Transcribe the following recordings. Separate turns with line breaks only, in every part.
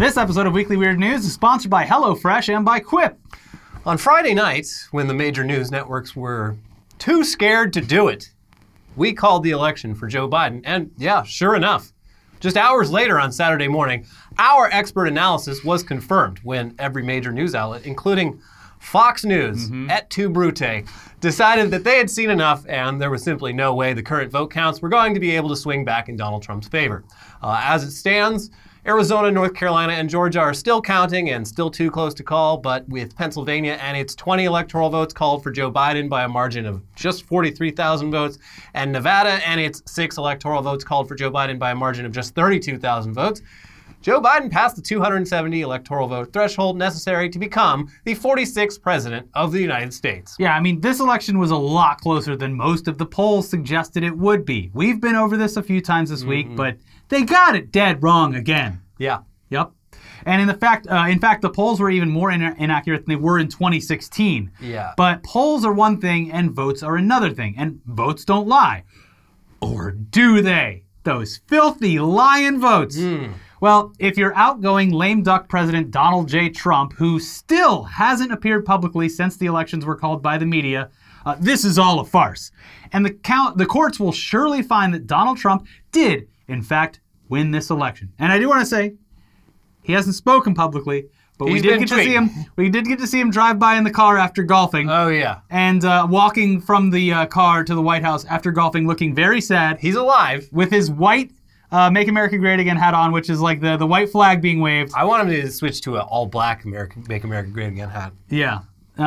This episode of Weekly Weird News is sponsored by HelloFresh and by Quip.
On Friday nights, when the major news networks were too scared to do it, we called the election for Joe Biden. And yeah, sure enough, just hours later on Saturday morning, our expert analysis was confirmed when every major news outlet, including Fox News, et tu Brute, decided that they had seen enough and there was simply no way the current vote counts were going to be able to swing back in Donald Trump's favor. As it stands, Arizona, North Carolina, and Georgia are still counting and still too close to call, but with Pennsylvania and its 20 electoral votes called for Joe Biden by a margin of just 43,000 votes, and Nevada and its 6 electoral votes called for Joe Biden by a margin of just 32,000 votes, Joe Biden passed the 270 electoral vote threshold necessary to become the 46th president of the United States.
Yeah, I mean, this election was a lot closer than most of the polls suggested it would be. We've been over this a few times this week, but they got it dead wrong again.
Yeah.
Yep. And in fact, the polls were even more inaccurate than they were in 2016.
Yeah.
But polls are one thing and votes are another thing. And votes don't lie. Or do they? Those filthy lying votes. Well, if you're outgoing lame duck President Donald J. Trump, who still hasn't appeared publicly since the elections were called by the media, this is all a farce. And the courts will surely find that Donald Trump did, in fact, win this election. And I do want to say, he hasn't spoken publicly, but we did get to see him drive by in the car after golfing.
Oh, yeah.
And walking from the car to the White House after golfing, looking very sad.
He's alive.
With his white Make America Great Again hat on, which is like the white flag being waved.
I want him to switch to an all-black Make America Great Again hat.
Yeah.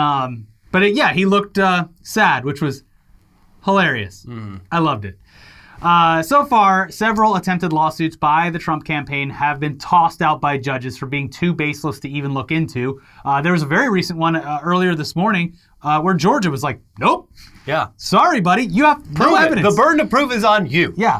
But he looked sad, which was hilarious. I loved it. So far, several attempted lawsuits by the Trump campaign have been tossed out by judges for being too baseless to even look into. There was a very recent one earlier this morning where Georgia was like, nope.
Yeah.
Sorry, buddy. You have no evidence.
The burden of proof is on you.
Yeah.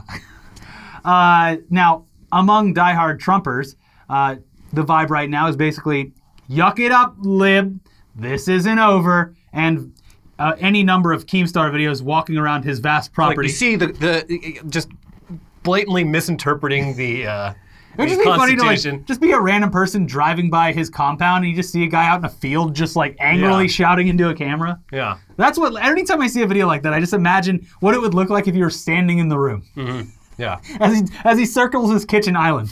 Now, among diehard Trumpers, the vibe right now is basically, yuck it up, lib. This isn't over. And any number of Keemstar videos walking around his vast property.
Like you see the just blatantly misinterpreting the
it would just be funny to just be a random person driving by his compound and you just see a guy out in a field just like angrily shouting into a camera.
Yeah.
That's what, anytime I see a video like that, I just imagine what it would look like if you were standing in the room.
Yeah.
As he circles his kitchen island.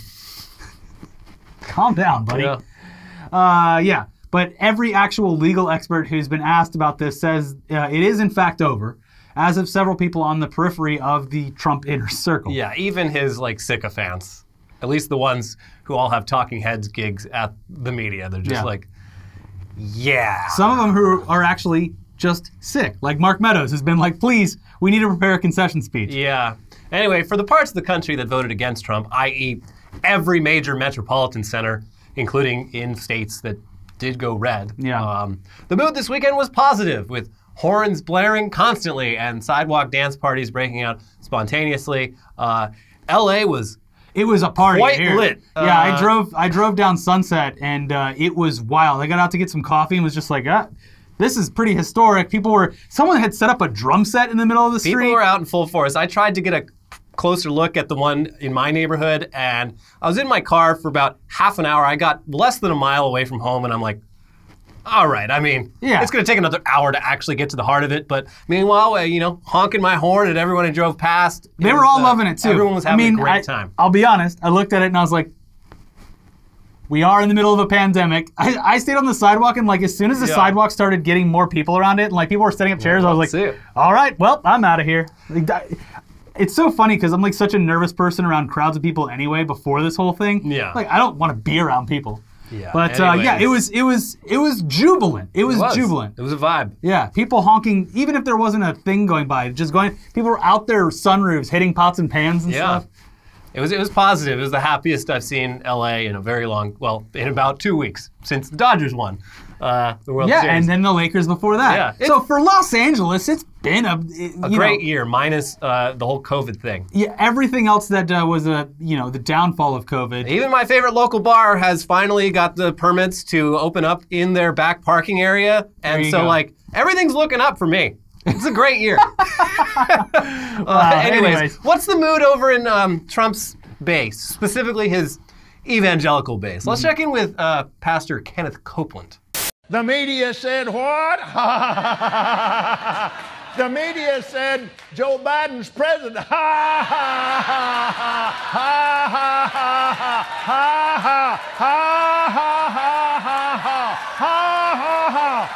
Calm down, buddy.
Yeah.
But every actual legal expert who's been asked about this says it is in fact over, as of several people on the periphery of the Trump inner circle.
Yeah, even his sycophants, at least the ones who all have talking heads gigs at the media, they're just yeah.
Some of them who are actually just sick, like Mark Meadows has been like, please, we need to prepare a concession speech.
Yeah. Anyway, for the parts of the country that voted against Trump, i.e. every major metropolitan center, including in states that did go red.
Yeah.
The mood this weekend was positive, with horns blaring constantly and sidewalk dance parties breaking out spontaneously. LA was
a party
quite
here.
Lit.
Yeah, I drove down Sunset and it was wild. I got out to get some coffee and was just like, this is pretty historic. Someone had set up a drum set in the middle of the street.
People were out in full force. I tried to get a closer look at the one in my neighborhood, and I was in my car for about half an hour. I got less than a mile away from home, and I'm like, all right, I mean, it's going to take another hour to actually get to the heart of it, but meanwhile, honking my horn at everyone who drove past.
They were all loving it, too.
Everyone was having a great time.
I'll be honest, I looked at it and I was like, we are in the middle of a pandemic. I stayed on the sidewalk, and as soon as the sidewalk started getting more people around it, and people were setting up chairs, I was like, all right, well, I'm out of here. It's so funny because I'm such a nervous person around crowds of people anyway before this whole thing.
Yeah.
I don't want to be around people.
Yeah.
But it was jubilant. It was jubilant.
It was a vibe.
Yeah. People honking, even if there wasn't a thing going by, people were out there sunroofs hitting pots and pans and stuff.
It was positive. It was the happiest I've seen LA in a very long, in about 2 weeks since the Dodgers won the World Series.
Yeah, and then the Lakers before that.
Yeah,
so for Los Angeles, it's been a
great year, minus the whole COVID thing.
Yeah, everything else that was the downfall of COVID.
Even my favorite local bar has finally got the permits to open up in their back parking area, and so everything's looking up for me. It's a great year. Anyways, what's the mood over in Trump's base, specifically his evangelical base. Let's check in with Pastor Kenneth Copeland.
The media said what? The media said Joe Biden's president. Ha ha ha ha ha ha ha ha ha ha ha ha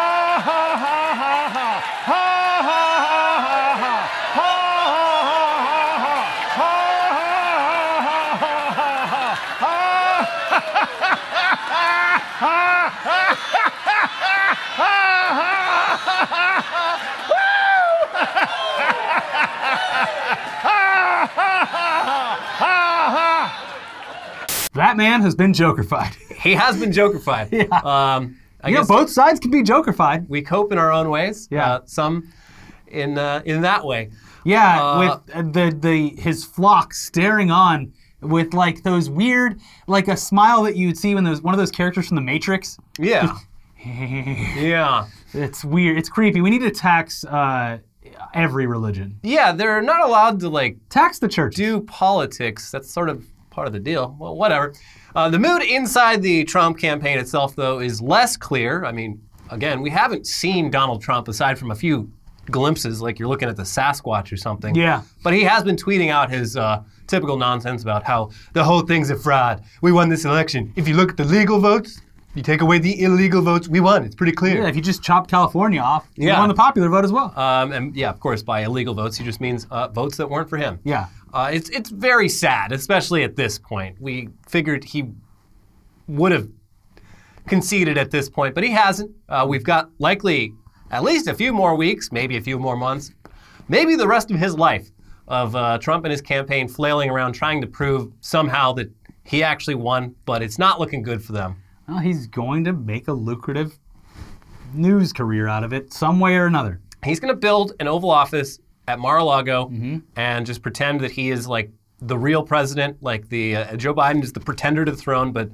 That man has been Jokerfied.
He has been Jokerfied.
Yeah.
I guess
both sides can be Jokerfied.
we cope in our own ways.
Yeah.
Some in that way.
Yeah, with his flock staring on with like those weird, like a smile that you'd see when there's one of those characters from The Matrix.
Yeah. Yeah.
It's weird. It's creepy. We need to tax every religion.
Yeah, they're not allowed to like
Tax the church.
do politics. That's sort of part of the deal. Well, whatever. The mood inside the Trump campaign itself, though, is less clear. I mean, again, we haven't seen Donald Trump aside from a few glimpses, like you're looking at the Sasquatch or something.
Yeah.
But he has been tweeting out his typical nonsense about how the whole thing's a fraud. We won this election. If you look at the legal votes, you take away the illegal votes, we won. It's pretty clear.
Yeah, if you just chop California off, you
Yeah.
won the popular vote as well.
And yeah, of course, by illegal votes, he just means votes that weren't for him.
Yeah.
It's very sad, especially at this point. We figured he would have conceded at this point, but he hasn't. We've got likely at least a few more weeks, maybe a few more months, maybe the rest of his life of Trump and his campaign flailing around trying to prove somehow that he actually won, but it's not looking good for them.
Well, he's going to make a lucrative news career out of it some way or another.
He's going to build an Oval Office at Mar-a-Lago and just pretend that he is like the real president, like the Joe Biden is the pretender to the throne, but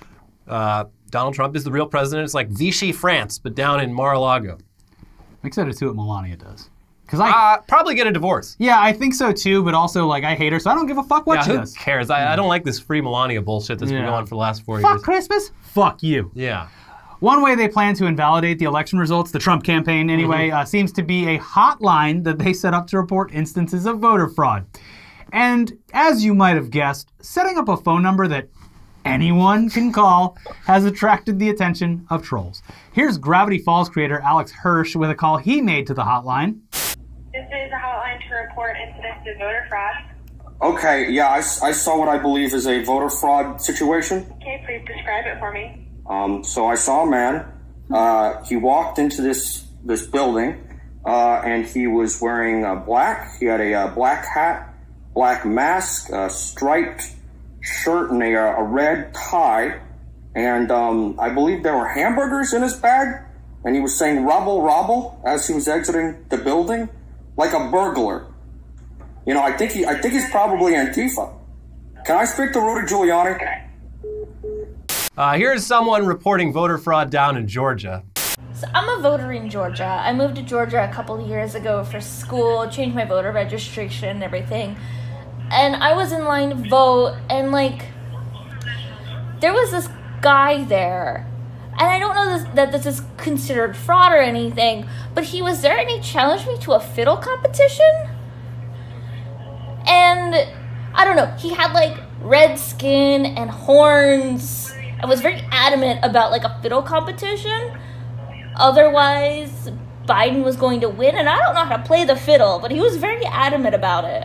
Donald Trump is the real president. It's like Vichy France, but down in Mar-a-Lago.
I'm excited to see what Melania does. Because
probably get a divorce.
Yeah, I think so too, but also like I hate her, so I don't give a fuck what she
who
does.
cares? I don't like this free Melania bullshit that's been going on for the last 4
Fuck
years.
Christmas? Fuck you.
Yeah.
One way they plan to invalidate the election results, the Trump campaign anyway, seems to be a hotline that they set up to report instances of voter fraud. And as you might have guessed, setting up a phone number that anyone can call has attracted the attention of trolls. Here's Gravity Falls creator Alex Hirsch with a call he made to the hotline.
This is a hotline to report incidents of voter fraud.
Okay, yeah, I saw what I believe is a voter fraud situation.
Okay, please describe it for me.
So I saw a man. He walked into this building, and he was wearing black. He had a black hat, black mask, a striped shirt, and a red tie. And I believe there were hamburgers in his bag. And he was saying "robble, robble" as he was exiting the building, like a burglar. You know, I think he's probably Antifa. Can I speak to Rudy Giuliani?
Here's someone reporting voter fraud down in Georgia.
So I'm a voter in Georgia. I moved to Georgia a couple of years ago for school, changed my voter registration and everything. And I was in line to vote, and like, there was this guy there. And I don't know that this is considered fraud or anything, but he was there and he challenged me to a fiddle competition. And I don't know, he had like red skin and horns. I was very adamant about like a fiddle competition. Otherwise, Biden was going to win, and I don't know how to play the fiddle, but he was very adamant about it.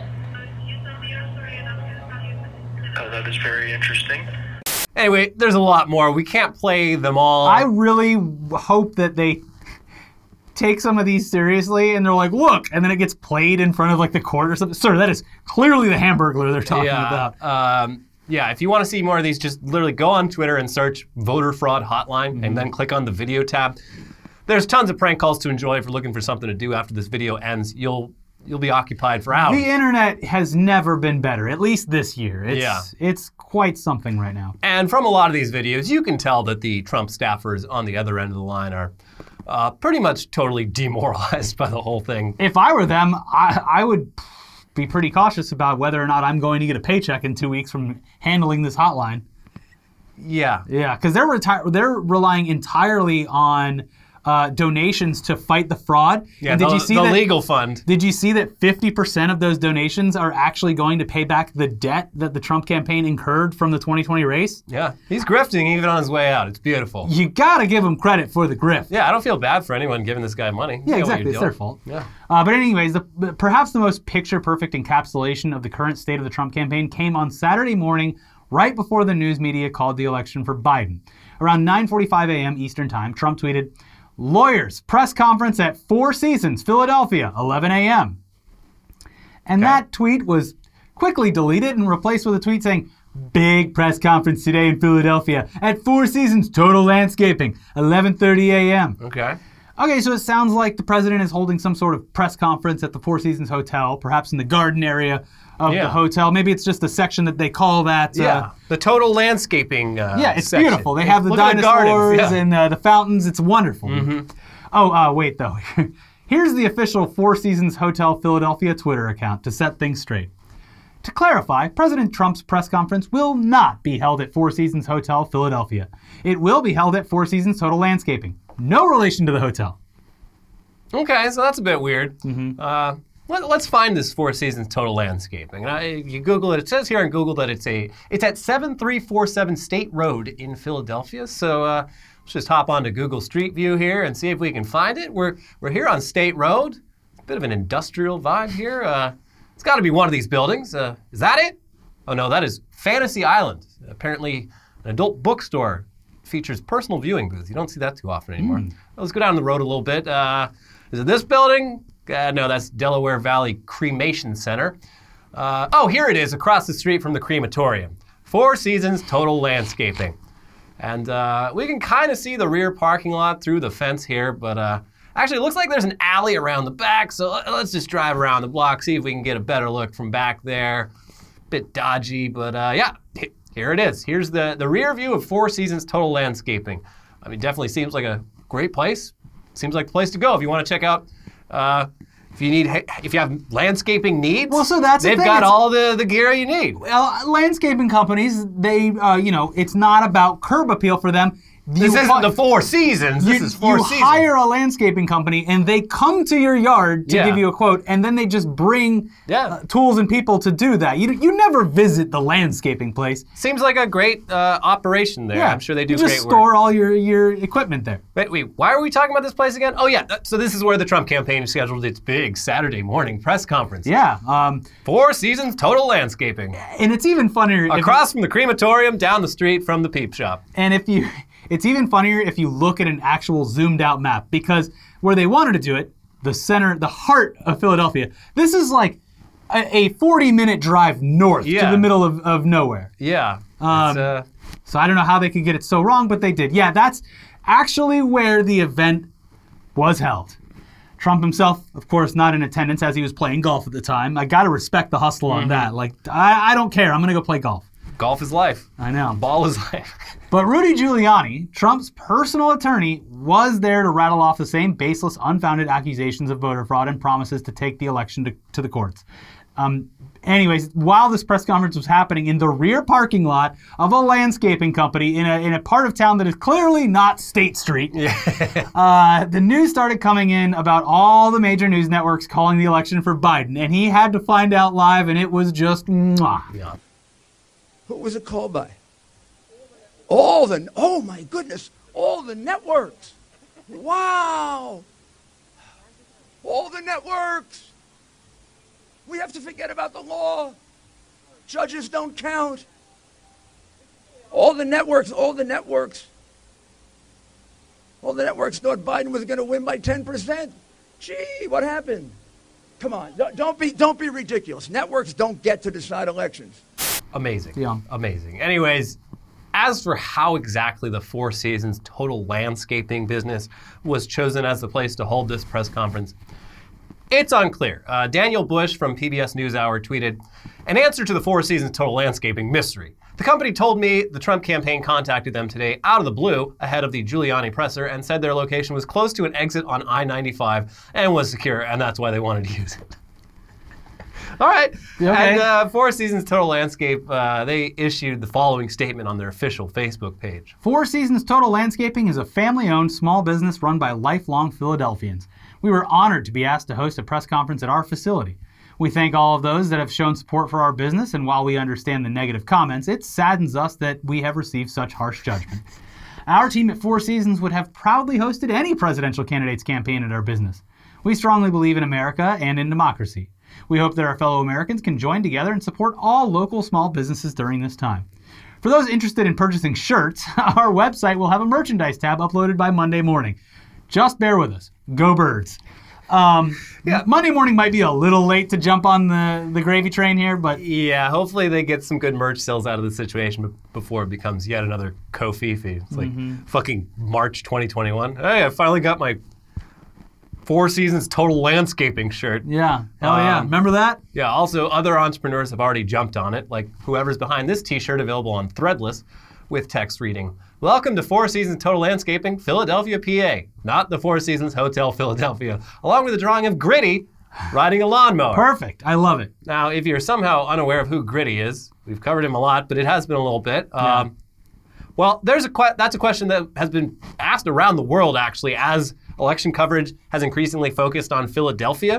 Oh, that is very interesting.
Anyway, there's a lot more. We can't play them all.
I really hope that they take some of these seriously and they're like, look, and then it gets played in front of like the court or something. Sir, that is clearly the Hamburglar they're talking about.
Yeah, if you want to see more of these, just literally go on Twitter and search voter fraud hotline and then click on the video tab. There's tons of prank calls to enjoy if you're looking for something to do after this video ends. You'll be occupied for hours.
The internet has never been better, at least this year. It's quite something right now.
And from a lot of these videos, you can tell that the Trump staffers on the other end of the line are pretty much totally demoralized by the whole thing.
If I were them, I would be pretty cautious about whether or not I'm going to get a paycheck in 2 weeks from handling this hotline.
Yeah.
Yeah, because they're relying entirely on donations to fight the fraud.
Yeah,
and did you see
the
that,
legal fund.
Did you see that 50% of those donations are actually going to pay back the debt that the Trump campaign incurred from the 2020 race?
Yeah, he's grifting even on his way out. It's beautiful.
You gotta give him credit for the grift.
Yeah, I don't feel bad for anyone giving this guy money.
Yeah,
You know what
exactly.
you're
It's their
doing.
fault.
Yeah.
But anyways, perhaps the most picture-perfect encapsulation of the current state of the Trump campaign came on Saturday morning, right before the news media called the election for Biden. Around 9:45 a.m. Eastern Time, Trump tweeted, "Lawyers, press conference at Four Seasons, Philadelphia, 11 a.m." And that tweet was quickly deleted and replaced with a tweet saying, "Big press conference today in Philadelphia at Four Seasons Total Landscaping, 11:30 a.m."
Okay.
Okay, so it sounds like the president is holding some sort of press conference at the Four Seasons Hotel, perhaps in the garden area of the hotel. Maybe it's just the section that they call that.
The total landscaping
Yeah, it's
section.
beautiful. They have the
Look at
dinosaurs
gardens.
and the fountains. It's wonderful. Oh, wait, though. Here's the official Four Seasons Hotel Philadelphia Twitter account to set things straight. To clarify, President Trump's press conference will not be held at Four Seasons Hotel Philadelphia. It will be held at Four Seasons Total Landscaping. No relation to the hotel.
Okay, so that's a bit weird. Let's find this Four Seasons Total Landscaping. You Google it. It says here on Google that it's at 7347 State Road in Philadelphia. So let's just hop onto Google Street View here and see if we can find it. We're here on State Road. A bit of an industrial vibe here. It's got to be one of these buildings. Is that it? Oh no, that is Fantasy Island. Apparently, an adult bookstore features personal viewing booths. You don't see that too often anymore. Let's go down the road a little bit. Is it this building? No, that's Delaware Valley Cremation Center. Oh, here it is, across the street from the crematorium. Four Seasons Total Landscaping. And we can kind of see the rear parking lot through the fence here, but actually it looks like there's an alley around the back, so let's just drive around the block, see if we can get a better look from back there. Bit dodgy, but yeah, here it is. Here's the rear view of Four Seasons Total Landscaping. I mean, definitely seems like a great place. Seems like the place to go if you want to check out. If you have landscaping needs,
Well, so that's the
they've
thing.
got
It's-
all the gear you need.
Well, landscaping companies, they, it's not about curb appeal for them.
This isn't the Four Seasons. This is Four
You
Seasons.
hire a landscaping company, and they come to your yard to give you a quote, and then they just bring tools and people to do that. You never visit the landscaping place.
Seems like a great operation there. I'm sure they do
you
great
just
work.
store all your equipment there.
Wait, why are we talking about this place again? Oh yeah, so this is where the Trump campaign scheduled its big Saturday morning press conference.
Yeah.
Four Seasons Total Landscaping.
And it's even funnier
Across from the crematorium, down the street from the peep shop.
And it's even funnier if you look at an actual zoomed out map, because where they wanted to do it, the center, the heart of Philadelphia, this is like a 40-minute drive north to the middle of nowhere.
Yeah.
So I don't know how they could get it so wrong, but they did. Yeah, that's actually where the event was held. Trump himself, of course, not in attendance as he was playing golf at the time. I got to respect the hustle on that. Like, I don't care. I'm going to go play golf.
Golf is life.
I know.
Ball is life.
But Rudy Giuliani, Trump's personal attorney, was there to rattle off the same baseless, unfounded accusations of voter fraud and promises to take the election to the courts. Anyways, while this press conference was happening in the rear parking lot of a landscaping company in a part of town that is clearly not State Street, the news started coming in about all the major news networks calling the election for Biden, and he had to find out live, and it was just mwah.
Yeah.
Who was it called by? Oh my goodness, all the networks. Wow. All the networks. We have to forget about the law. Judges don't count. All the networks thought Biden was going to win by 10%. Gee, what happened? Come on, don't be ridiculous. Networks don't get to decide elections.
Amazing.
Yeah.
Amazing. Anyways, as for how exactly the Four Seasons Total Landscaping business was chosen as the place to hold this press conference, it's unclear. Daniel Bush from PBS NewsHour tweeted, "An answer to the Four Seasons Total Landscaping mystery. The company told me the Trump campaign contacted them today out of the blue ahead of the Giuliani presser and said their location was close to an exit on I-95 and was secure, and that's why they wanted to use it." All right.
Okay.
And Four Seasons Total Landscape, they issued the following statement on their official Facebook page.
Four Seasons Total Landscaping is a family-owned small business run by lifelong Philadelphians. We were honored to be asked to host a press conference at our facility. We thank all of those that have shown support for our business, and while we understand the negative comments, it saddens us that we have received such harsh judgment. Our team at Four Seasons would have proudly hosted any presidential candidate's campaign at our business. We strongly believe in America and in democracy. We hope that our fellow Americans can join together and support all local small businesses during this time. For those interested in purchasing shirts, our website will have a merchandise tab uploaded by Monday morning. Just bear with us. Go Birds. Monday morning might be a little late to jump on the gravy train here, but...
Yeah, hopefully they get some good merch sales out of the situation before it becomes yet another Kofifi. It's like fucking March 2021. Hey, I finally got my Four Seasons Total Landscaping shirt.
Yeah, hell yeah. Remember that?
Yeah, also other entrepreneurs have already jumped on it, like whoever's behind this t-shirt available on Threadless with text reading, "Welcome to Four Seasons Total Landscaping, Philadelphia, PA. Not the Four Seasons Hotel, Philadelphia." Along with a drawing of Gritty riding a lawnmower.
Perfect. I love it.
Now, if you're somehow unaware of who Gritty is, we've covered him a lot, but it has been a little bit. Well, that's a question that has been asked around the world, actually, as election coverage has increasingly focused on Philadelphia.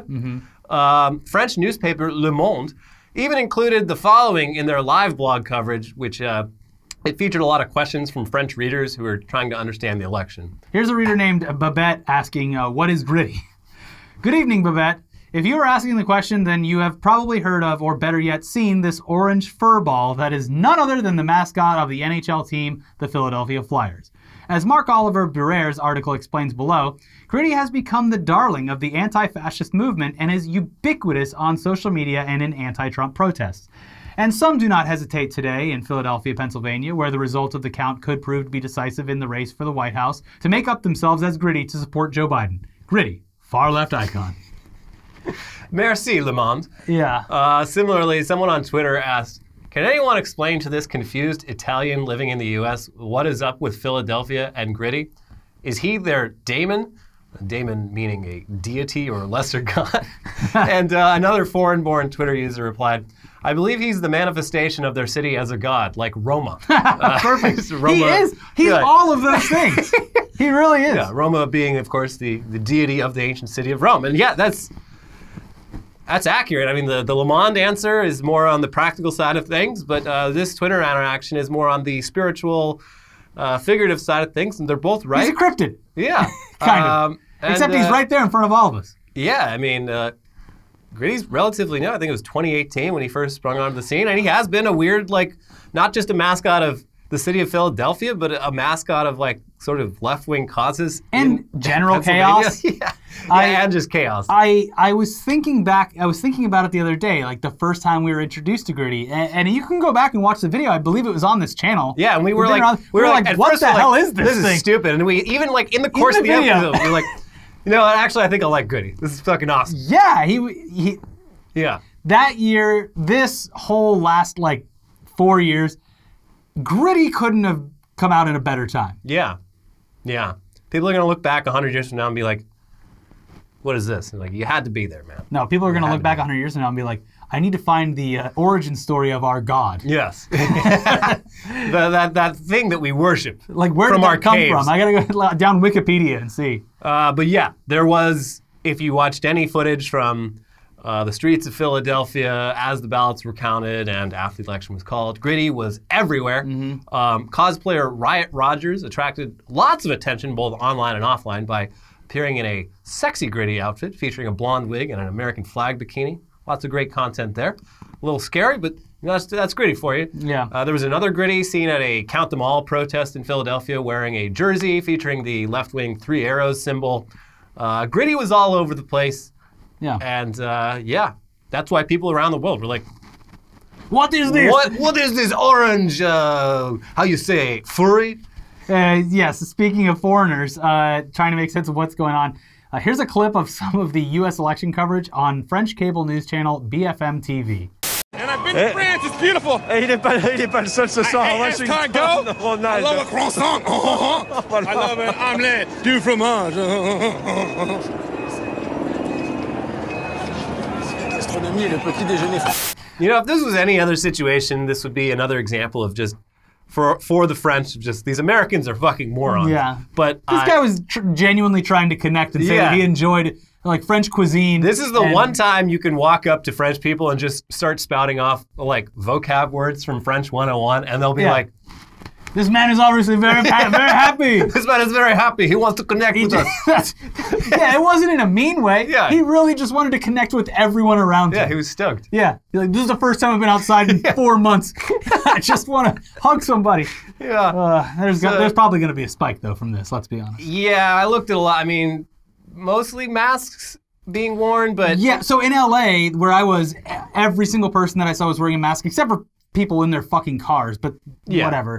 French newspaper Le Monde even included the following in their live blog coverage, which it featured a lot of questions from French readers who were trying to understand the election.
Here's a reader named Babette asking, what is Gritty? Good evening, Babette. If you are asking the question, then you have probably heard of, or better yet, seen this orange fur ball that is none other than the mascot of the NHL team, the Philadelphia Flyers. As Mark Oliver Burrer's article explains below, Gritty has become the darling of the anti-fascist movement and is ubiquitous on social media and in anti-Trump protests. And some do not hesitate today in Philadelphia, Pennsylvania, where the result of the count could prove to be decisive in the race for the White House, to make up themselves as Gritty to support Joe Biden. Gritty, far-left icon.
Merci, Le Monde.
Yeah.
Similarly, someone on Twitter asked, "Can anyone explain to this confused Italian living in the U.S. what is up with Philadelphia and Gritty? Is he their daemon?" Daemon meaning a deity or lesser god. And another foreign-born Twitter user replied, "I believe he's the manifestation of their city as a god, like Roma."
Perfect.
Roma,
he is. He's all of those things. He really is.
Yeah, Roma being, of course, the deity of the ancient city of Rome. And yeah, that's accurate. I mean, the Le Monde answer is more on the practical side of things, but this Twitter interaction is more on the spiritual, figurative side of things, and they're both right.
He's a cryptid.
Yeah.
Kind of. Except he's right there in front of all of us.
Yeah, I mean, Gritty's relatively new. I think it was 2018 when he first sprung onto the scene, and he has been a weird, like, not just a mascot of the city of Philadelphia, but a mascot of, like, sort of left-wing causes
and general chaos.
Yeah, and just chaos.
I was thinking about it the other day, like the first time we were introduced to Gritty, and you can go back and watch the video. I believe it was on this channel.
Yeah, and we were like,
what the hell is this thing?
This is stupid. And we even, like, in the course of the episode, we were like, you know, actually, I think I like Gritty. This is fucking awesome.
Yeah,
yeah.
That year, this whole last, like, 4 years, Gritty couldn't have come out in a better time.
Yeah. Yeah. People are going to look back 100 years from now and be like, what is this? And like, you had to be there, man.
No, people are going to look back 100 years from now and be like, I need to find the origin story of our God.
Yes. that thing that we worship.
Like, where did that come from? I got to go down Wikipedia and see.
But yeah, there was, if you watched any footage from the streets of Philadelphia as the ballots were counted and after the election was called, Gritty was everywhere. Cosplayer Riot Rogers attracted lots of attention both online and offline by appearing in a sexy Gritty outfit featuring a blonde wig and an American flag bikini. Lots of great content there. A little scary, but that's Gritty for you.
Yeah.
There was another Gritty seen at a Count Them All protest in Philadelphia wearing a jersey featuring the left-wing 3 arrows symbol. Gritty was all over the place.
Yeah.
And yeah, that's why people around the world were like,
what is this?
What is this orange, how you say, furry?
Yes, speaking of foreigners, trying to make sense of what's going on, here's a clip of some of the U.S. election coverage on French cable news channel BFM TV.
And I've been to France, it's beautiful.
Il est pas le seul ce soir.
Can I go? I love a croissant. I love an omelette du fromage.
gastronomie et le petit déjeuner français.
You know, if this was any other situation, this would be another example of just, for the French, just these Americans are fucking morons.
Yeah.
But
this guy was genuinely trying to connect and say that he enjoyed like French cuisine.
This is the one time you can walk up to French people and just start spouting off like vocab words from French 101, and they'll be like,
"This man is obviously very happy.
This man is very happy. He wants to connect with us."
It wasn't in a mean way.
Yeah.
He really just wanted to connect with everyone around him.
Yeah, he was stoked.
Yeah. He's like, this is the first time I've been outside in 4 months. I just want to hug somebody.
Yeah.
There's probably going to be a spike, though, from this, let's be honest.
Yeah, I looked at a lot. I mean, mostly masks being worn, but...
Yeah, so in LA, where I was, every single person that I saw was wearing a mask, except for people in their fucking cars, but whatever.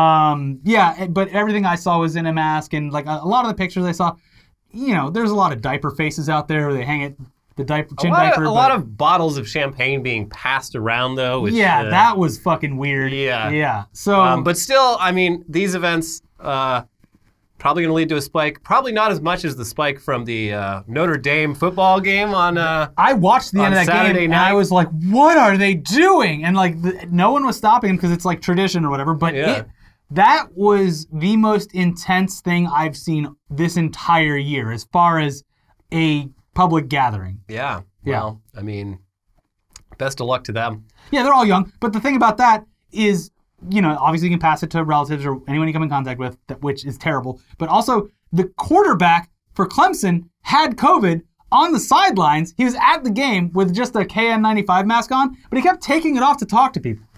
But everything I saw was in a mask, and like a lot of the pictures I saw, you know, there's a lot of diaper faces out there where they hang it, the chin diaper.
A lot of bottles of champagne being passed around, though. Which,
that was fucking weird. Yeah. So,
but still, I mean, these events probably going to lead to a spike. Probably not as much as the spike from the Notre Dame football game on.
I watched the end of that
Saturday
game,
night.
and I was like, "What are they doing?" And like, no one was stopping them because it's like tradition or whatever. But that was the most intense thing I've seen this entire year, as far as a public gathering.
Yeah. Well, I mean, best of luck to them.
Yeah, they're all young. But the thing about that is, you know, obviously you can pass it to relatives or anyone you come in contact with, which is terrible. But also, the quarterback for Clemson had COVID on the sidelines. He was at the game with just a KN95 mask on, but he kept taking it off to talk to people.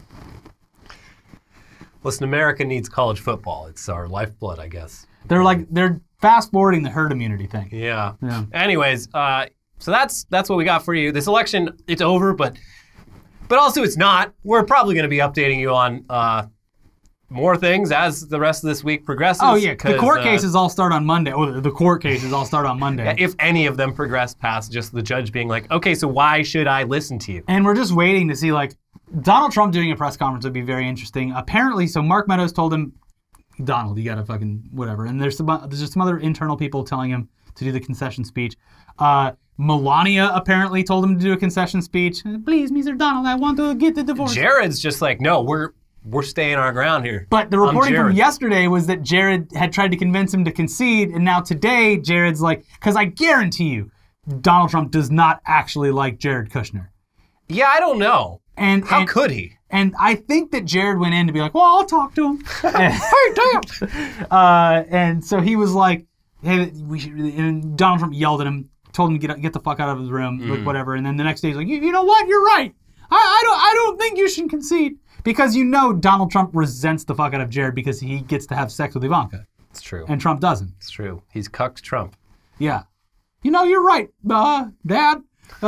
Listen, America needs college football. It's our lifeblood, I guess.
They're fast forwarding the herd immunity thing.
Yeah. Anyways, so that's what we got for you. This election, it's over, but also it's not. We're probably going to be updating you on more things as the rest of this week progresses.
Oh yeah, the court cases all start on Monday. Oh, the court cases all start on Monday.
Yeah, if any of them progress past just the judge being like, okay, so why should I listen to you?
And we're just waiting to see, like, Donald Trump doing a press conference would be very interesting. Apparently, so Mark Meadows told him, Donald, you gotta fucking whatever. And there's just some other internal people telling him to do the concession speech. Melania apparently told him to do a concession speech. Please, Mr. Donald, I want to get the divorce.
Jared's just like, no, we're staying our ground here.
But the reporting from yesterday was that Jared had tried to convince him to concede, and now today Jared's like, because I guarantee you, Donald Trump does not actually like Jared Kushner.
Yeah, I don't know. How could he?
And I think that Jared went in to be like, well, I'll talk to him. Hey, damn. And so he was like, hey, and Donald Trump yelled at him, told him to get the fuck out of his room, like, whatever. And then the next day he's like, you know what? You're right. I don't think you should concede. Because you know Donald Trump resents the fuck out of Jared because he gets to have sex with Ivanka.
It's true.
And Trump doesn't.
It's true. He's cucked Trump.
Yeah. You know, you're right, Dad.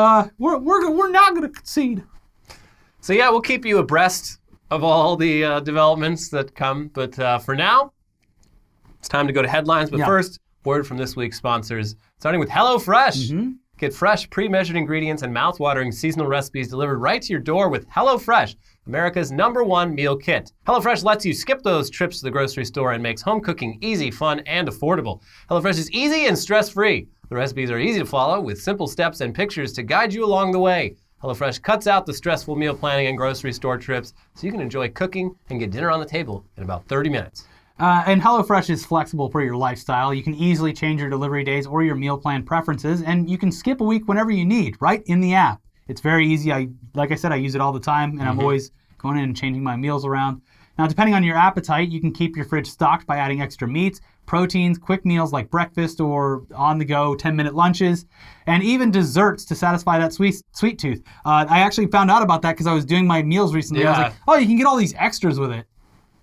We're not going to concede.
So yeah, we'll keep you abreast of all the developments that come. But for now, it's time to go to headlines. But first, word from this week's sponsors, starting with HelloFresh. Get fresh, pre-measured ingredients and mouth-watering seasonal recipes delivered right to your door with HelloFresh, America's #1 meal kit. HelloFresh lets you skip those trips to the grocery store and makes home cooking easy, fun, and affordable. HelloFresh is easy and stress-free. The recipes are easy to follow with simple steps and pictures to guide you along the way. HelloFresh cuts out the stressful meal planning and grocery store trips so you can enjoy cooking and get dinner on the table in about 30 minutes.
And HelloFresh is flexible for your lifestyle. You can easily change your delivery days or your meal plan preferences, and you can skip a week whenever you need, right in the app. It's very easy. Like I said, I use it all the time, and I'm always going in and changing my meals around. Now, depending on your appetite, you can keep your fridge stocked by adding extra meats, proteins, quick meals like breakfast or on-the-go 10-minute lunches, and even desserts to satisfy that sweet tooth. I actually found out about that because I was doing my meals recently. I was like, oh, you can get all these extras with it.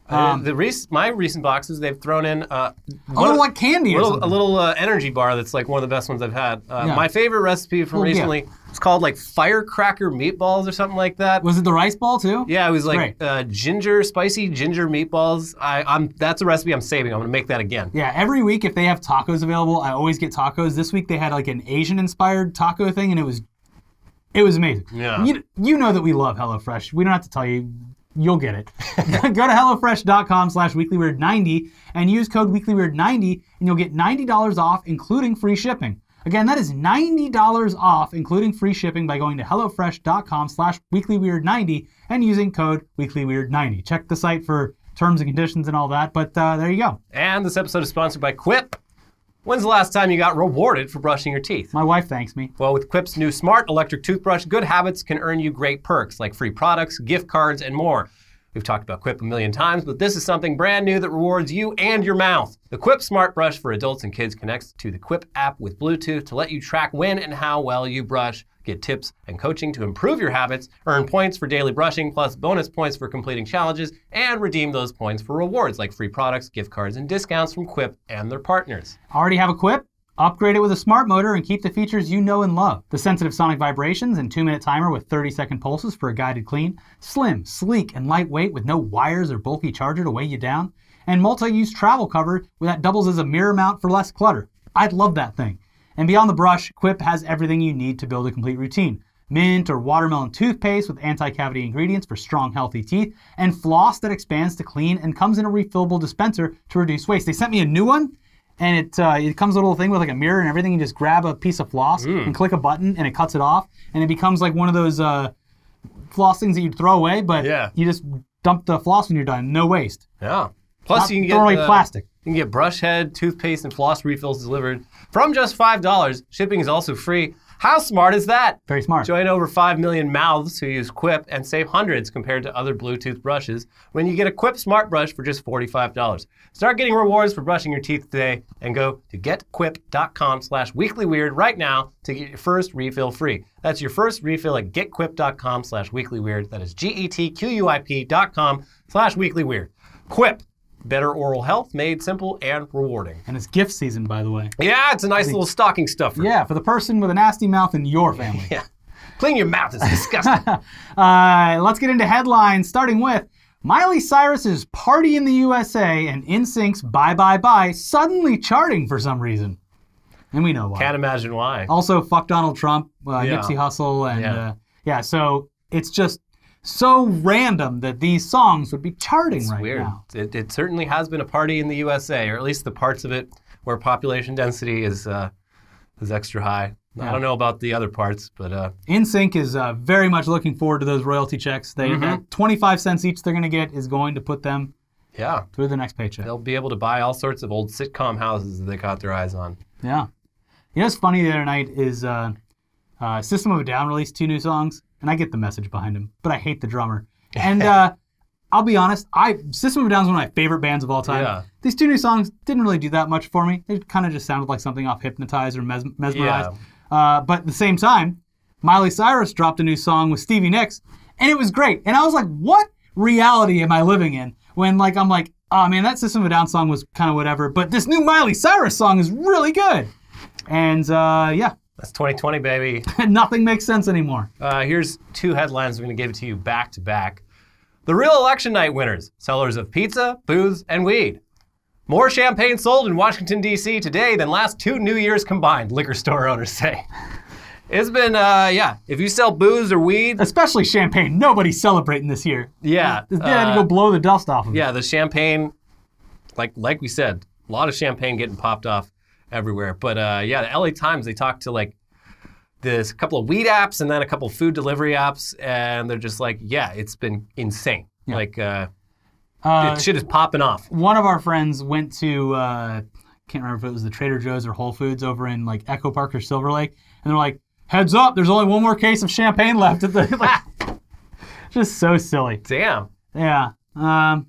My recent boxes, they've thrown in
a little like candy or something.
A little energy bar that's like one of the best ones I've had. My favorite recipe from recently, it's called like firecracker meatballs or something like that.
Was it the rice ball too?
Yeah, it was like spicy ginger meatballs. That's a recipe I'm saving. I'm gonna make that again.
Yeah, every week if they have tacos available, I always get tacos. This week they had like an Asian-inspired taco thing, and it was amazing. Yeah. You know that we love HelloFresh. We don't have to tell you. You'll get it. Go to HelloFresh.com/weeklyweird90 and use code weeklyweird90 and you'll get $90 off, including free shipping. Again, that is $90 off, including free shipping by going to hellofresh.com/weeklyweird90 and using code weeklyweird90. Check the site for terms and conditions and all that, but there you go.
And this episode is sponsored by Quip. When's the last time you got rewarded for brushing your teeth?
My wife thanks me.
Well, with Quip's new smart electric toothbrush, good habits can earn you great perks like free products, gift cards, and more. We've talked about Quip a million times, but this is something brand new that rewards you and your mouth. The Quip Smart Brush for adults and kids connects to the Quip app with Bluetooth to let you track when and how well you brush, get tips and coaching to improve your habits, earn points for daily brushing, plus bonus points for completing challenges, and redeem those points for rewards like free products, gift cards, and discounts from Quip and their partners.
Already have a Quip? Upgrade it with a smart motor and keep the features you know and love. The sensitive sonic vibrations and 2-minute timer with 30-second pulses for a guided clean. Slim, sleek, and lightweight with no wires or bulky charger to weigh you down. And multi-use travel cover that doubles as a mirror mount for less clutter. I'd love that thing. And beyond the brush, Quip has everything you need to build a complete routine. Mint or watermelon toothpaste with anti-cavity ingredients for strong, healthy teeth. And floss that expands to clean and comes in a refillable dispenser to reduce waste. They sent me a new one. And it comes with a little thing with like a mirror and everything. You just grab a piece of floss and click a button and it cuts it off. And it becomes like one of those floss things that you'd throw away, but you just dump the floss when you're done. No waste.
Yeah. Plus you can
throw away
get
plastic.
You can get brush head, toothpaste, and floss refills delivered from just $5. Shipping is also free. How smart is that?
Very smart.
Join over 5 million mouths who use Quip and save hundreds compared to other Bluetooth brushes when you get a Quip Smart Brush for just $45. Start getting rewards for brushing your teeth today and go to getquip.com/weeklyweird right now to get your first refill free. That's your first refill at getquip.com/weeklyweird. That is getquip.com/weeklyweird. Quip. Better oral health made simple and rewarding.
And it's gift season, by the way.
Yeah, it's a nice little stocking stuffer.
Yeah, for the person with a nasty mouth in your family.
Yeah. Clean your mouth, it's disgusting.
Let's get into headlines, starting with Miley Cyrus's Party in the USA and NSYNC's Bye Bye Bye suddenly charting for some reason. And we know why.
Can't imagine why.
Also, Fuck Donald Trump, Nipsey Hussle, and so it's just so random that these songs would be charting
it's
right
weird.
now.
It certainly has been a party in the USA, or at least the parts of it where population density is extra high.
Yeah.
I don't know about the other parts, but
NSYNC is very much looking forward to those royalty checks. They 25 cents each they're going to get is going to put them through the next paycheck.
They'll be able to buy all sorts of old sitcom houses that they got their eyes on.
Yeah. You know what's funny the other night is System of a Down released 2 new songs. And I get the message behind him, but I hate the drummer. And I'll be honest, System of a Down is one of my favorite bands of all time. Yeah. These 2 new songs didn't really do that much for me. They kind of just sounded like something off Hypnotize or Mesmerize.
Yeah.
But at the same time, Miley Cyrus dropped a new song with Stevie Nicks, and it was great. And I was like, what reality am I living in? When I'm like, oh man, that System of a Down song was kind of whatever, but this new Miley Cyrus song is really good. And yeah.
That's 2020, baby.
Nothing makes sense anymore.
Here's 2 headlines. We're going to give it to you back to back. The real election night winners, sellers of pizza, booze, and weed. More champagne sold in Washington, D.C. today than last 2 New Years combined, liquor store owners say. It's been, if you sell booze or weed.
Especially champagne. Nobody's celebrating this year.
Yeah.
They had to go blow the dust off of it.
Yeah, the champagne, like we said, a lot of champagne getting popped off everywhere. But the LA Times, they talked to this couple of weed apps and then a couple of food delivery apps, and they're just like, yeah, it's been insane. Yeah. Shit is popping off.
One of our friends went to, can't remember if it was the Trader Joe's or Whole Foods over in Echo Park or Silver Lake, and they're like, heads up, there's only 1 more case of champagne left at the, just so silly.
Damn.
Yeah. I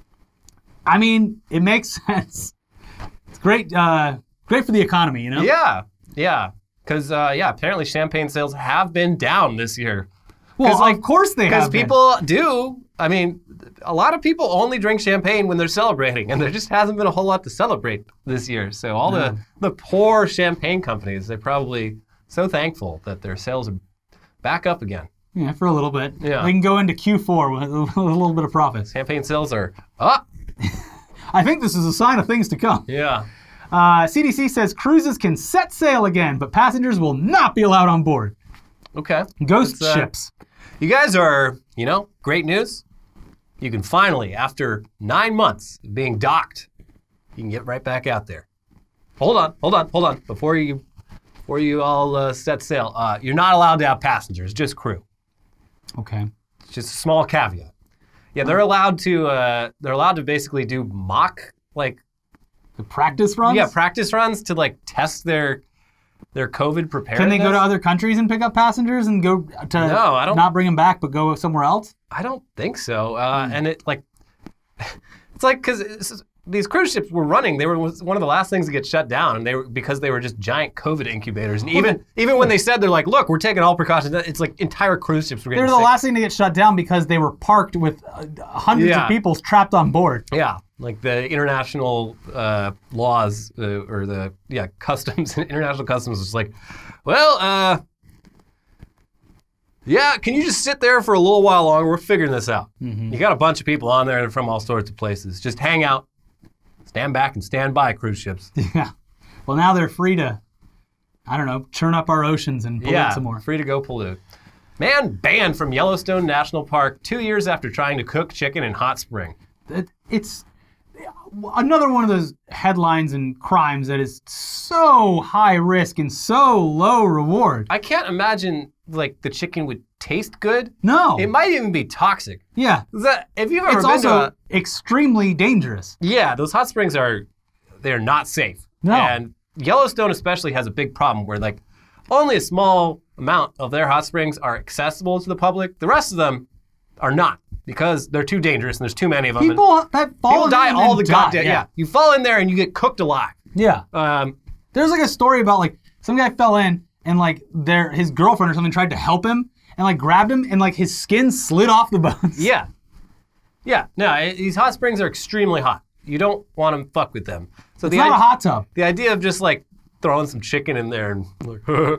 mean, it makes sense. It's great. Great for the economy, you know?
Yeah. Because, apparently champagne sales have been down this year.
Well, of course they have.
Because people do. I mean, a lot of people only drink champagne when they're celebrating, and there just hasn't been a whole lot to celebrate this year. So all the poor champagne companies, they're probably so thankful that their sales are back up again.
Yeah, for a little bit.
Yeah.
They can go into Q4 with a little bit of profit.
Champagne sales are up.
I think this is a sign of things to come.
Yeah.
CDC says cruises can set sail again, but passengers will not be allowed on board.
Okay.
Ghost ships.
You guys are, great news. You can finally, after 9 months of being docked, you can get right back out there. Hold on. Before you before you all set sail. You're not allowed to have passengers, just crew.
Okay.
It's just a small caveat. Yeah, they're allowed to basically do mock, like,
the practice runs?
Yeah, practice runs to like test their COVID preparedness.
Can they go to other countries and pick up passengers and go to not bring them back but go somewhere else?
I don't think so. And it's like because these cruise ships were running. They were one of the last things to get shut down, and because they were just giant COVID incubators. And even when they said they're like, look, we're taking all precautions, it's like entire cruise ships were getting
sick. They were the last thing to get shut down because they were parked with hundreds of people trapped on board.
Yeah, like the international laws or the customs, international customs was like, well, yeah, can you just sit there for a little while longer? We're figuring this out. You got a bunch of people on there from all sorts of places. Just hang out. Stand back and stand by, cruise ships.
Yeah. Well, now they're free to, I don't know, churn up our oceans and pollute some more.
Free to go pollute. Man banned from Yellowstone National Park 2 years after trying to cook chicken in hot spring.
It's another one of those headlines and crimes that is so high risk and so low reward.
I can't imagine, like, the chicken would taste good.
No.
It might even be toxic.
Yeah.
If you've ever
it's
been
also extremely dangerous.
Yeah, those hot springs they're not safe.
No.
And Yellowstone especially has a big problem where, like, only a small amount of their hot springs are accessible to the public. The rest of them are not because they're too dangerous and there's too many of them.
People
die all the goddamn. Yeah. You fall in there and you get cooked alive.
Yeah. There's like a story about like some guy fell in and like his girlfriend or something tried to help him and like grabbed him and like his skin slid off the bones.
Yeah. Yeah. No, these hot springs are extremely hot. You don't want to fuck with them. So
it's not a hot tub.
The idea of just like throwing some chicken in there and like,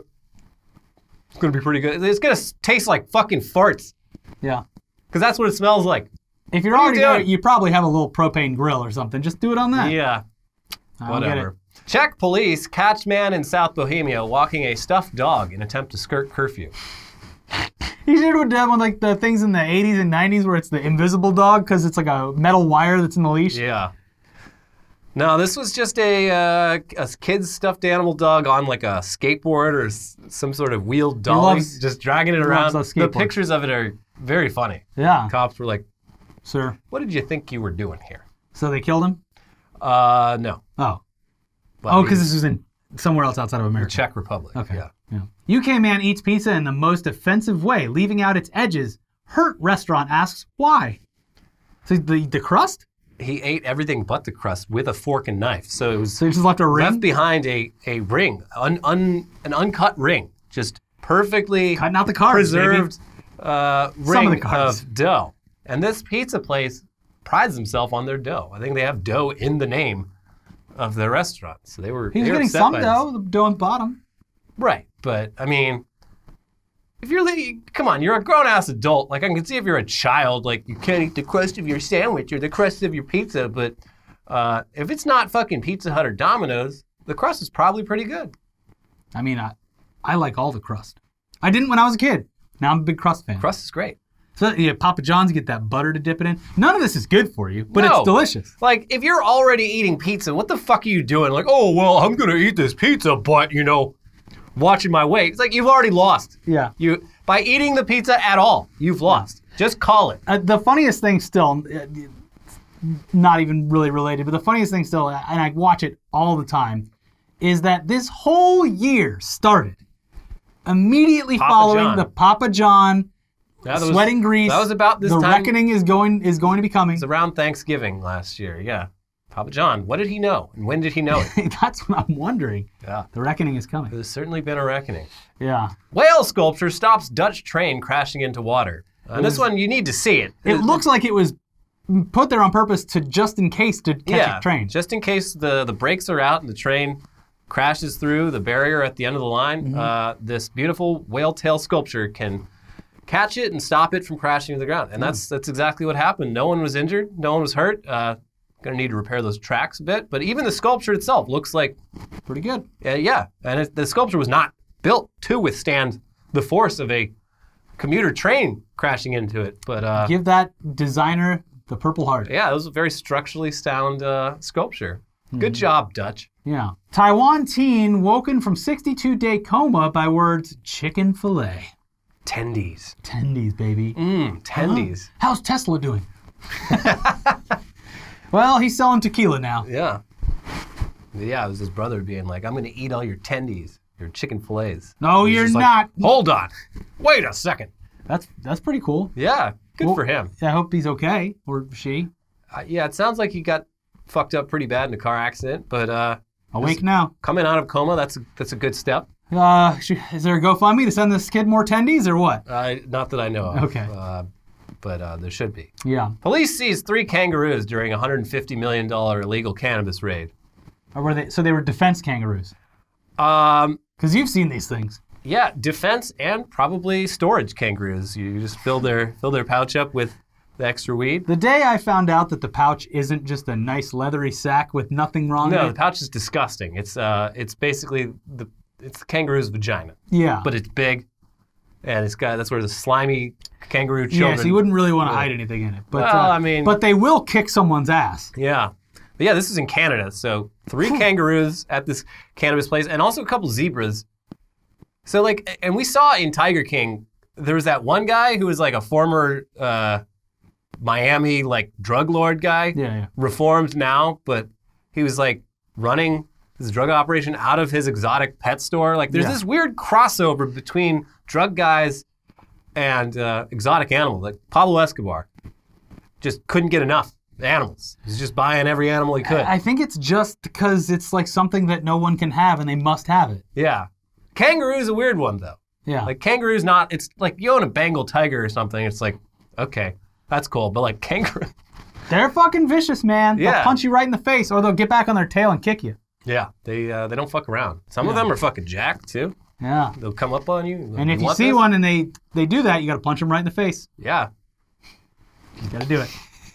it's gonna be pretty good. It's gonna taste like fucking farts.
Yeah.
Because that's what it smells like.
If you're already there, you probably have a little propane grill or something. Just do it on that.
Yeah. Whatever. Czech police catch man in South Bohemia walking a stuffed dog in attempt to skirt curfew.
You should have done one like the things in the 80s and 90s where it's the invisible dog because it's like a metal wire that's in the leash.
Yeah. No, this was just a kid's stuffed animal dog on like a skateboard or some sort of wheeled dolly, just dragging it around. The pictures of it are very funny.
Yeah.
Cops were like,
"Sir,
what did you think you were doing here?"
So they killed him?
No.
Oh. Because this was in somewhere else outside of America.
The Czech Republic.
Okay.
Yeah.
UK man eats pizza in the most offensive way, leaving out its edges. Hurt restaurant asks why. So the crust?
He ate everything but the crust with a fork and knife. So it was.
So he just left a ring?
Left behind a ring, an uncut ring, just perfectly
cutting out the carbs,
preserved ring
of
dough. And this pizza place prides themselves on their dough. I think they have dough in the name of their restaurant. So they were.
He was getting some dough, the dough on the bottom.
Right, but I mean, if you're come on, you're a grown-ass adult. Like I can see if you're a child, like you can't eat the crust of your sandwich or the crust of your pizza. But if it's not fucking Pizza Hut or Domino's, the crust is probably pretty good.
I mean, I like all the crust. I didn't when I was a kid. Now I'm a big crust fan.
Crust is great.
So yeah, Papa John's, get that butter to dip it in. None of this is good for you, but it's delicious.
Like if you're already eating pizza, what the fuck are you doing? Like, oh well, I'm gonna eat this pizza, but watching my weight. It's like you've already lost.
Yeah.
By eating the pizza at all, you've lost. Just call it.
The funniest thing still, not even really related, but the funniest thing still, and I watch it all the time, is that this whole year started immediately following the Papa John sweating grease.
That was about this time.
The reckoning is going to be coming.
It's around Thanksgiving last year, yeah. Papa John, what did he know? And when did he know it?
That's what I'm wondering.
Yeah.
The reckoning is coming.
There's certainly been a reckoning.
Yeah.
Whale sculpture stops Dutch train crashing into water. And this one, you need to see it.
It looks like it was put there on purpose to just in case to catch a train.
Just in case the brakes are out and the train crashes through the barrier at the end of the line, this beautiful whale tail sculpture can catch it and stop it from crashing to the ground. And that's exactly what happened. No one was injured. No one was hurt. Going to need to repair those tracks a bit. But even the sculpture itself looks like
pretty good.
Yeah. And the sculpture was not built to withstand the force of a commuter train crashing into it. But
give that designer the Purple Heart.
Yeah, it was a very structurally sound sculpture. Good job, Dutch.
Yeah. Taiwan teen woken from 62-day coma by words chicken fillet.
Tendies.
Tendies, baby.
Tendies.
How's Tesla doing? Well, he's selling tequila now.
Yeah. Yeah, it was his brother being like, I'm going to eat all your tendies, your chicken fillets.
No,
He's
you're
just like,
not.
Hold on. Wait a second.
That's pretty cool.
Yeah, good for him.
I hope he's okay, or she.
Yeah, it sounds like he got fucked up pretty bad in a car accident, but
awake now.
Coming out of coma, that's a good step.
Is there a GoFundMe to send this kid more tendies or what?
Not that I know of.
Okay.
But there should be.
Yeah.
Police seized 3 kangaroos during a $150 million illegal cannabis raid.
Or were they? So they were defense kangaroos.
Because
you've seen these things.
Yeah, defense and probably storage kangaroos. You just fill their pouch up with the extra weed.
The day I found out that the pouch isn't just a nice leathery sack with nothing wrong in it.
No, the pouch is disgusting. It's basically it's the kangaroo's vagina.
Yeah.
But it's big, and that's where the slimy kangaroo children.
Yeah, so you wouldn't really want to hide anything in it. But,
well,
but they will kick someone's ass.
Yeah. But yeah, this is in Canada. So 3 kangaroos at this cannabis place, and also a couple zebras. So and we saw in Tiger King, there was that one guy who was like a former Miami drug lord guy.
Yeah.
Reformed now, but he was running this drug operation out of his exotic pet store. There's this weird crossover between drug guys and exotic animals. Like Pablo Escobar just couldn't get enough animals. He's just buying every animal he could.
I think it's just because it's something that no one can have and they must have it.
Yeah. Kangaroo's a weird one though.
Yeah.
Kangaroo's not, it's like you own a Bengal tiger or something, it's okay, that's cool. But kangaroo.
They're fucking vicious, man.
Yeah.
They'll punch you right in the face or they'll get back on their tail and kick you.
Yeah. They don't fuck around. Some of them are fucking jacked too.
Yeah.
They'll come up on you.
And if you see one and they do that, you gotta punch them right in the face.
Yeah.
You gotta do it.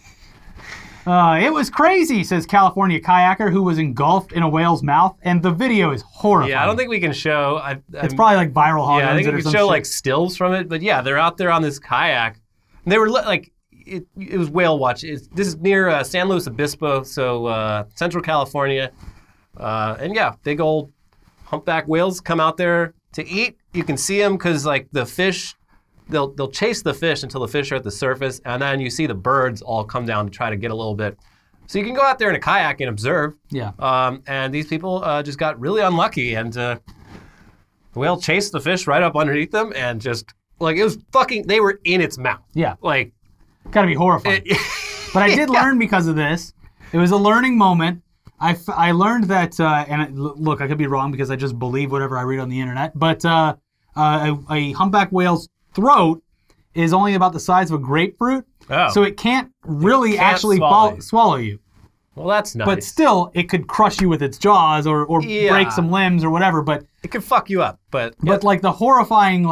It was crazy, says California kayaker who was engulfed in a whale's mouth, and the video is horrifying.
Yeah, I don't think we can show.
It's probably viral hog.
Yeah, I think we can show stills from it, but yeah, they're out there on this kayak. And they were it was whale watch. This is near San Luis Obispo, so Central California, and yeah, big old humpback whales come out there to eat. You can see them because the fish. They'll chase the fish until the fish are at the surface, and then you see the birds all come down to try to get a little bit. So you can go out there in a kayak and observe.
Yeah.
And these people just got really unlucky, and the whale chased the fish right up underneath them, and just it was fucking. They were in its mouth.
Yeah. Gotta be horrifying. But I did learn because of this. It was a learning moment. I learned that, look, I could be wrong because I just believe whatever I read on the internet. But a humpback whale's throat is only about the size of a grapefruit, so it can't really actually swallow you.
Well, that's nice.
But still, it could crush you with its jaws or break some limbs or whatever. But
it could fuck you up. But
the horrifying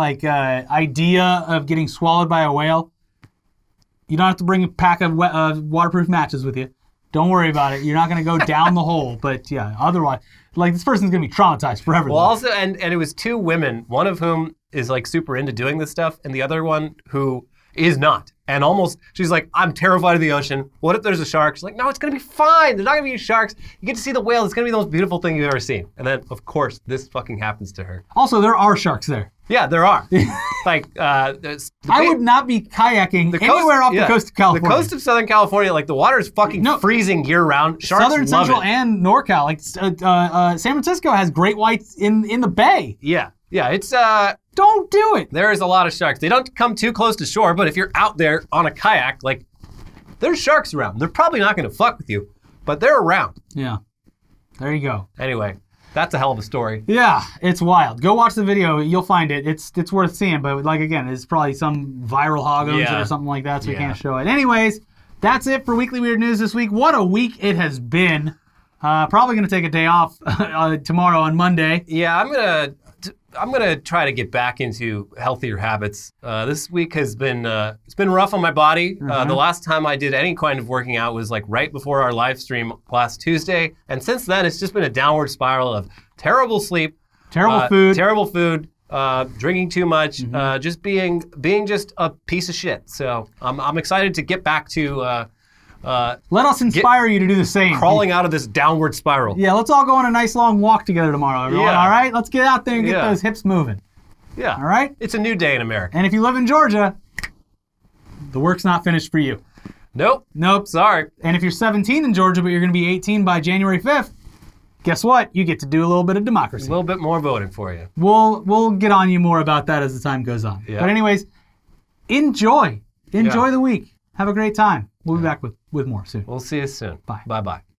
idea of getting swallowed by a whale, you don't have to bring a pack of waterproof matches with you. Don't worry about it. You're not going to go down the hole. But yeah, otherwise, this person's going to be traumatized forever.
Well, also, and it was 2 women, one of whom is super into doing this stuff, and the other one who is not. And she's like, I'm terrified of the ocean. What if there's a shark? She's like, no, it's going to be fine. There's not going to be sharks. You get to see the whale. It's going to be the most beautiful thing you've ever seen. And then, of course, this fucking happens to her.
Also, there are sharks there.
Yeah, there are.
I would not be kayaking anywhere off the coast of California.
The coast of Southern California, the water is fucking freezing year-round. Sharks
Southern
love
Central
it.
And NorCal. San Francisco has great whites in the bay.
Yeah. Yeah, it's...
Don't do it.
There is a lot of sharks. They don't come too close to shore, but if you're out there on a kayak, there's sharks around. They're probably not going to fuck with you, but they're around.
Yeah. There you go.
Anyway, that's a hell of a story.
Yeah, it's wild. Go watch the video. You'll find it. It's worth seeing, but again, it's probably some viral hog owns it or something like that, so we can't show it. Anyways, that's it for Weekly Weird News this week. What a week it has been. Probably going to take a day off tomorrow on Monday.
Yeah, I'm gonna try to get back into healthier habits. This week has been it's been rough on my body. The last time I did any kind of working out was right before our live stream last Tuesday, and since then it's just been a downward spiral of terrible sleep, terrible food, drinking too much, just being just a piece of shit. So I'm excited to get back to
Let us inspire you to do the same.
Crawling out of this downward spiral.
Yeah, let's all go on a nice long walk together tomorrow, everyone.
Yeah.
All right? Let's get out there and get those hips moving.
Yeah.
All right?
It's a new day in America.
And if you live in Georgia, the work's not finished for you.
Nope.
Nope.
Sorry.
And if you're 17 in Georgia, but you're going to be 18 by January 5th, guess what? You get to do a little bit of democracy.
A little bit more voting for you.
We'll get on you more about that as the time goes on.
Yeah.
But anyways, enjoy the week. Have a great time. We'll be back with more soon.
We'll see you soon.
Bye.
Bye-bye.